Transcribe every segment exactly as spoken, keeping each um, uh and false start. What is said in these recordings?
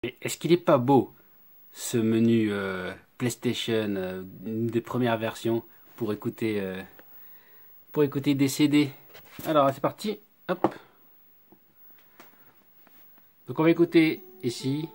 Est-ce qu'il n'est pas beau ce menu euh, PlayStation, euh, une des premières versions pour écouter, euh, pour écouter des C D? Alors c'est parti, hop. Donc on va écouter ici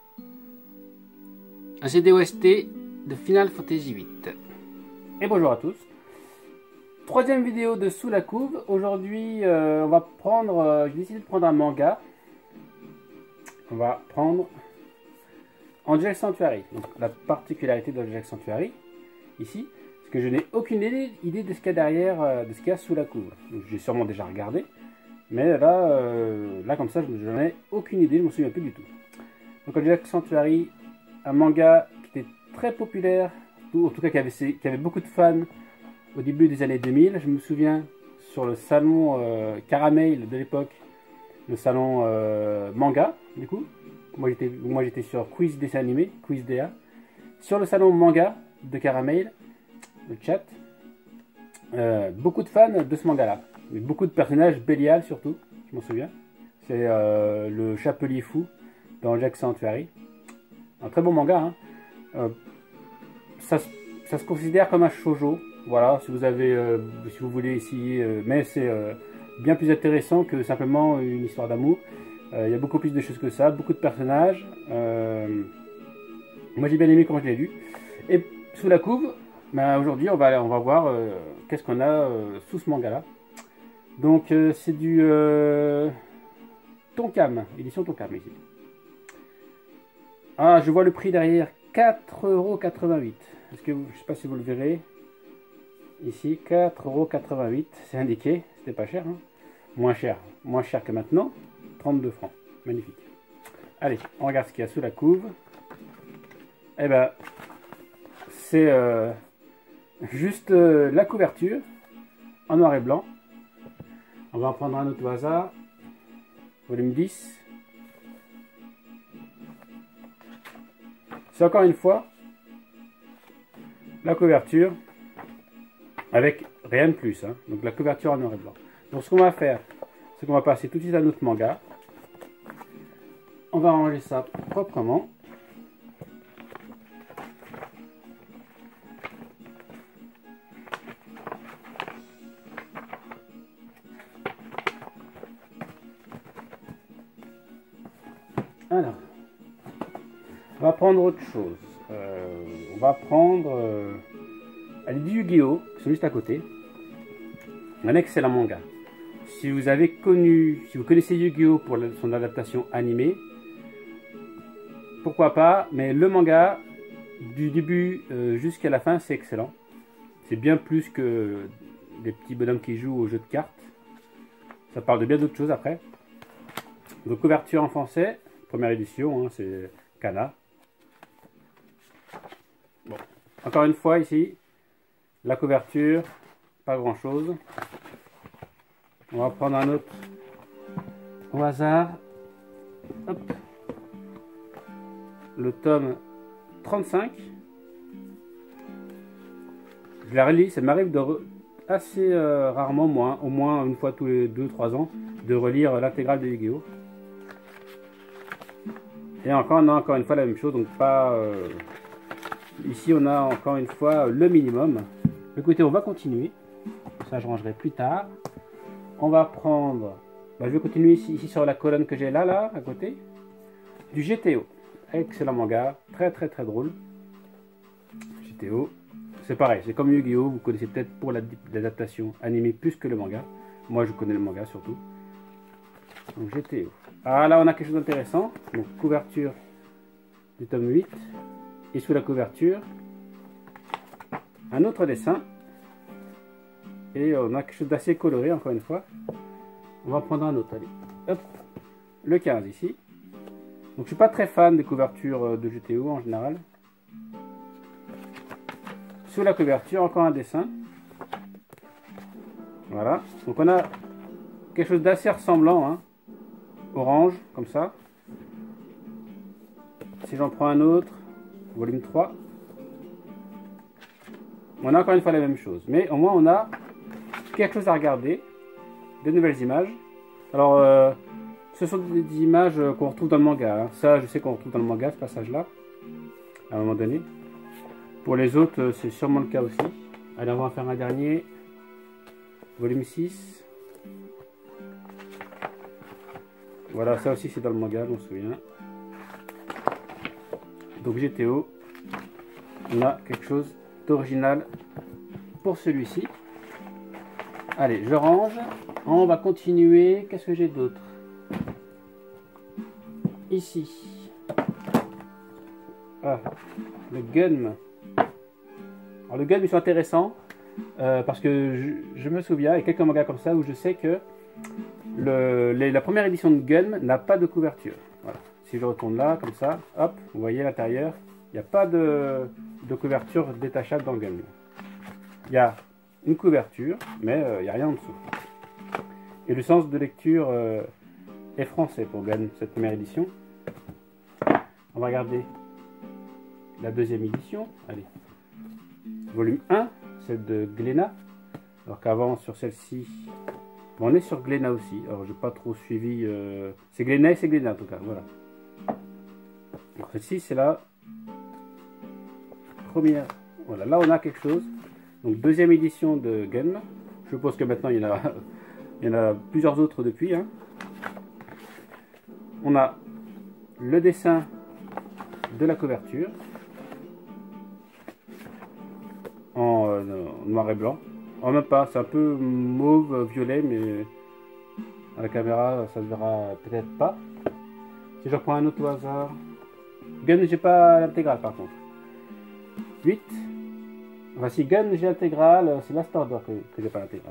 un C D O S T de Final Fantasy huit. Et bonjour à tous. Troisième vidéo de Sous la Couve. Aujourd'hui euh, on va prendre, euh, j'ai décidé de prendre un manga. On va prendre Angel Sanctuary. Donc, la particularité d'Angel Sanctuary, ici, c'est que je n'ai aucune idée, idée de ce qu'il y a derrière, euh, de ce qu'il y a sous la couve. J'ai sûrement déjà regardé, mais là, euh, là comme ça, je n'en ai aucune idée, je ne me souviens plus du tout. Donc Angel Sanctuary, un manga qui était très populaire, en tout cas qui avait, qui avait beaucoup de fans au début des années deux mille. Je me souviens sur le salon euh, Caramel de l'époque, le salon euh, manga, du coup. Moi j'étais, moi j'étais sur Quiz Dessin Animé, Quiz D A. Sur le salon manga de Caramel, le chat, euh, beaucoup de fans de ce manga-là. Beaucoup de personnages, Belial surtout, je m'en souviens. C'est euh, le chapelier fou dans Jack Sanctuary. Un très bon manga. Hein. Euh, ça, ça se considère comme un shoujo. Voilà, si vous avez, euh, si vous voulez essayer, euh, mais c'est euh, bien plus intéressant que simplement une histoire d'amour. Il euh, y a beaucoup plus de choses que ça, beaucoup de personnages. Euh, moi j'ai bien aimé quand je l'ai lu. Et sous la couve, ben, aujourd'hui on va, on va voir euh, qu'est-ce qu'on a euh, sous ce manga là. Donc euh, c'est du euh, Tonkam, édition Tonkam ici. Ah, je vois le prix derrière, quatre euros quatre-vingt-huit. Est-ce que vous, je ne sais pas si vous le verrez. Ici, quatre euros quatre-vingt-huit, c'est indiqué, c'était pas cher. Hein. Moins cher, moins cher que maintenant. trente-deux francs, magnifique. Allez, on regarde ce qu'il y a sous la couve. Eh ben, c'est euh, juste euh, la couverture en noir et blanc. On va en prendre un autre au hasard. Volume dix. C'est encore une fois la couverture avec rien de plus. Hein. Donc la couverture en noir et blanc. Donc ce qu'on va faire, c'est qu'on va passer tout de suite à notre manga. On va ranger ça proprement. Alors, on va prendre autre chose. Euh, on va prendre euh, allez, du Yu-Gi-Oh! Qui sont juste à côté. Un excellent manga. Si vous avez connu, si vous connaissez Yu-Gi-Oh! Pour son adaptation animée, pourquoi pas, mais le manga, du début euh, jusqu'à la fin, c'est excellent. C'est bien plus que des petits bonhommes qui jouent au jeu de cartes. Ça parle de bien d'autres choses après. Donc couverture en français, première édition, hein, c'est Kana. Bon, encore une fois ici, la couverture, pas grand chose. On va prendre un autre au hasard. Hop. Le tome trente-cinq. Je la relis, ça m'arrive de re... assez euh, rarement, moi, au moins une fois tous les deux trois ans, de relire l'intégrale de Yu-Gi-Oh! Et encore, on a encore une fois la même chose, donc pas... Euh... Ici, on a encore une fois le minimum. Écoutez, on va continuer. Ça, je rangerai plus tard. On va prendre... Bah, je vais continuer ici, ici sur la colonne que j'ai là, là, à côté. Du G T O. Excellent manga, très très très drôle. G T O, c'est pareil, c'est comme Yu-Gi-Oh! Vous connaissez peut-être pour l'adaptation animée plus que le manga. Moi je connais le manga surtout. Donc G T O. Ah là on a quelque chose d'intéressant. Donc couverture du tome huit. Et sous la couverture, un autre dessin. Et on a quelque chose d'assez coloré encore une fois. On va prendre un autre, allez. Hop, le quinze ici. Donc je suis pas très fan des couvertures de G T O en général. Sous la couverture, encore un dessin. Voilà. Donc on a quelque chose d'assez ressemblant. Hein. Orange, comme ça. Si j'en prends un autre, volume trois. On a encore une fois la même chose. Mais au moins on a quelque chose à regarder. De nouvelles images. Alors... Euh, ce sont des, des images qu'on retrouve dans le manga. Hein. Ça, je sais qu'on retrouve dans le manga, ce passage-là, à un moment donné. Pour les autres, c'est sûrement le cas aussi. Allez, on va en faire un dernier. Volume six. Voilà, ça aussi c'est dans le manga, on se souvient. Donc G T O, on a quelque chose d'original pour celui-ci. Allez, je range. On va continuer. Qu'est-ce que j'ai d'autre? Ici. Ah, le Gun. Alors le Gun, ils sont intéressants euh, parce que je, je me souviens, il y a quelques mangas comme ça où je sais que le, les, la première édition de Gun n'a pas de couverture. Voilà. Si je retourne là, comme ça, hop, vous voyez l'intérieur, il n'y a pas de, de couverture détachable dans Gun. Il y a une couverture, mais euh, il n'y a rien en dessous. Et le sens de lecture euh, est français pour Gun, cette première édition. On va regarder la deuxième édition. Allez. Volume un, celle de Glénat. Alors qu'avant, sur celle-ci, bon, on est sur Glénat aussi. Alors, j'ai pas trop suivi. Euh... C'est Glénat et c'est Glénat en tout cas. Voilà. Alors, celle-ci, c'est la première. Voilà, là, on a quelque chose. Donc, deuxième édition de Gun. Je suppose que maintenant, il y en a, il y en a plusieurs autres depuis. Hein. On a le dessin de la couverture. En euh, noir et blanc. En même pas, c'est un peu mauve, violet, mais à la caméra, ça se verra peut-être pas. Si je reprends un autre au hasard. Gun, j'ai pas l'intégrale par contre. huit. Enfin, si Gun, j'ai l'intégrale, c'est Last Order que, que j'ai pas l'intégrale.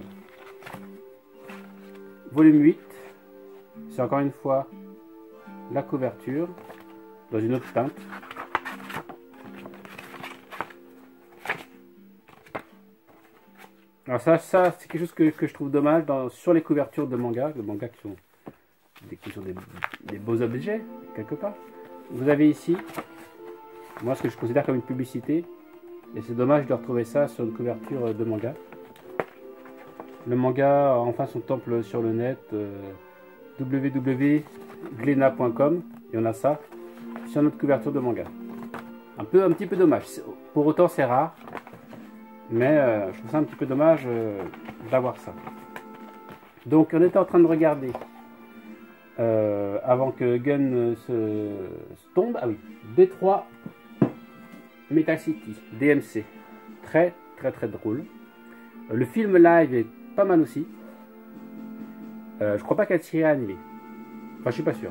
Volume huit. C'est encore une fois la couverture dans une autre teinte. Alors ça, ça c'est quelque chose que, que je trouve dommage dans, sur les couvertures de manga, de mangas qui sont, des, qui sont des, des beaux objets, quelque part. Vous avez ici, moi ce que je considère comme une publicité, et c'est dommage de retrouver ça sur une couverture de manga. Le manga a enfin son temple sur le net, euh, w w w point glénat point com, et on a ça sur notre couverture de manga. Un, peu, un petit peu dommage, pour autant c'est rare. Mais euh, je trouve ça un petit peu dommage euh, d'avoir ça. Donc on était en train de regarder euh, avant que Gun se, se tombe. Ah oui, Détroit Metal City, D M C. Très très très drôle. Euh, le film live est pas mal aussi. Euh, je crois pas qu'elle s'y est animée. Enfin, je suis pas sûr.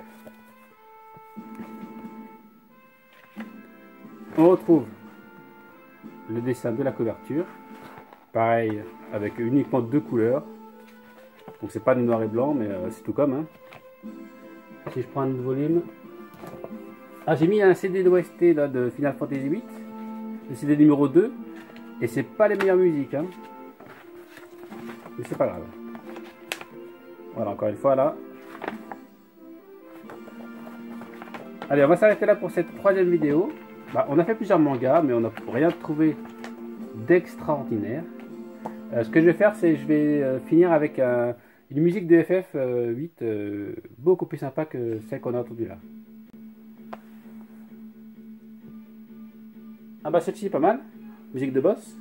On retrouve le dessin de la couverture, pareil avec uniquement deux couleurs, donc c'est pas du noir et blanc, mais euh, c'est tout comme hein. Si je prends un volume, ah j'ai mis un C D d'O S T là de Final Fantasy huit, le C D numéro deux, et c'est pas les meilleures musiques hein, mais c'est pas grave. Voilà, encore une fois là. Allez, on va s'arrêter là pour cette troisième vidéo. Bah, on a fait plusieurs mangas, mais on n'a rien trouvé d'extraordinaire. Euh, ce que je vais faire, c'est je vais euh, finir avec euh, une musique de F F euh, huit euh, beaucoup plus sympa que celle qu'on a entendue là. Ah bah celle-ci est pas mal. Musique de boss.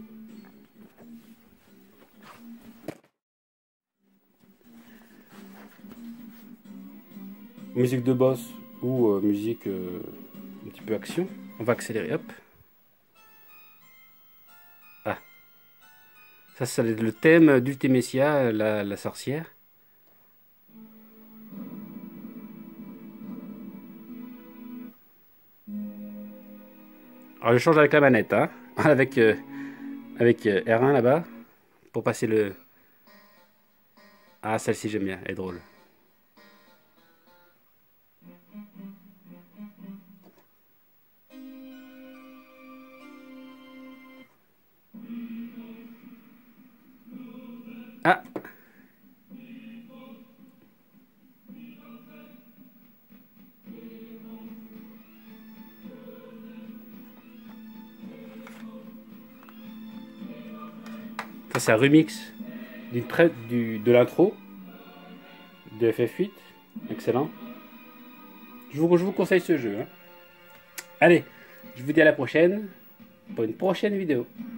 Musique de boss ou euh, musique euh, un petit peu action. On va accélérer, hop. Ah. Ça, c'est le thème d'Ultimecia, la, la sorcière. Alors, je change avec la manette, hein. Avec, euh, avec euh, R un là-bas. Pour passer le... Ah, celle-ci, j'aime bien, elle est drôle. Ah! Ça c'est un remix d'une traite du, de l'intro de F F huit. Excellent. Je vous, je vous conseille ce jeu. Hein. Allez, je vous dis à la prochaine pour une prochaine vidéo.